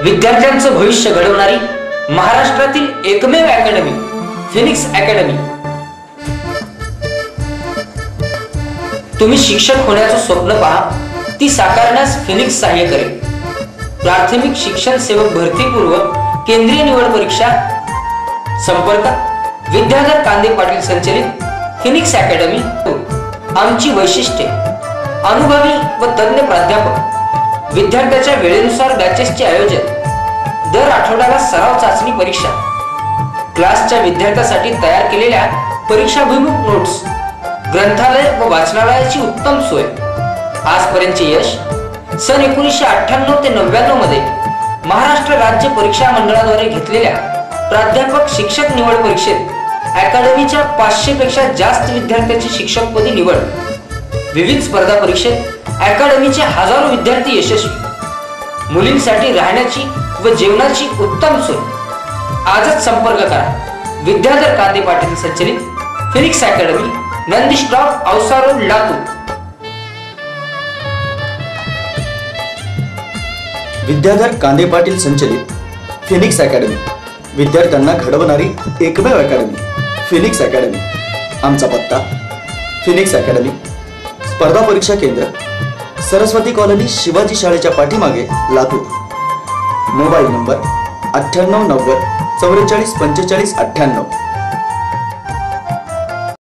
विद्यार्थ्यांचं भविष्य घडवणारी महाराष्ट्रातील एकमेव अकॅडमी फिनिक्स अकॅडमी। तुम्ही शिक्षक होण्याचं स्वप्न पहा, ती साकारण्यास फिनिक्स सहाय्य करेल। प्राथमिक शिक्षण सेवक भरती पूर्व केंद्रीय निवड परीक्षा संपर्क विद्याधर कांदे पाटील संचलित फिनिक्स अकॅडमी। आमची वैशिष्ट्ये: अनुभवी व तज्ञ प्राध्यापक, विद्यार्थ्याच्या वेळेनुसार बॅचेसचे आयोजन, दर आठवड्याला सराव चाचणी परीक्षा, क्लासच्या विद्यार्थ्यासाठी तयार केलेल्या परीक्षाभिमुख नोट्स, ग्रंथालय व वाचनालयाची उत्तम सोय। आजपर्यंतचे यश: सन 1998 ते 99 मध्ये महाराष्ट्र राज्य परीक्षा मंडळाद्वारे घेतलेल्या प्राध्यापक शिक्षक निवड परीक्षेत अकॅडमीच्या 500 पेक्षा जास्त विद्यार्थ्यांची शिक्षकपदी निवड। विविध स्पर्धा परीक्षेत अकॅडमीचे हजारो विद्यार्थी यशस्वी। मुलींसाठी राहण्याची व जेवणाची उत्तम सोय। आजच संपर्क करा। विद्याधर कांदे पाटील संचलित Phoenix academy, Nandi stop, Ausa road, Latur. Vidyadhar Kande Patil संचलित फिनिक्स अकॅडमी, विद्यार्थ्यांना घडवणारी एकमेव अकॅडमी फिनिक्स अकॅडमी। आमचा पत्ता: फिनिक्स अकॅडमी, स्पर्धा परीक्षा केंद्र, सरस्वती कॉलनी, शिवाजी शाळेच्या पाठीमागे, लातूर। Mobile number 9890 44 45 98।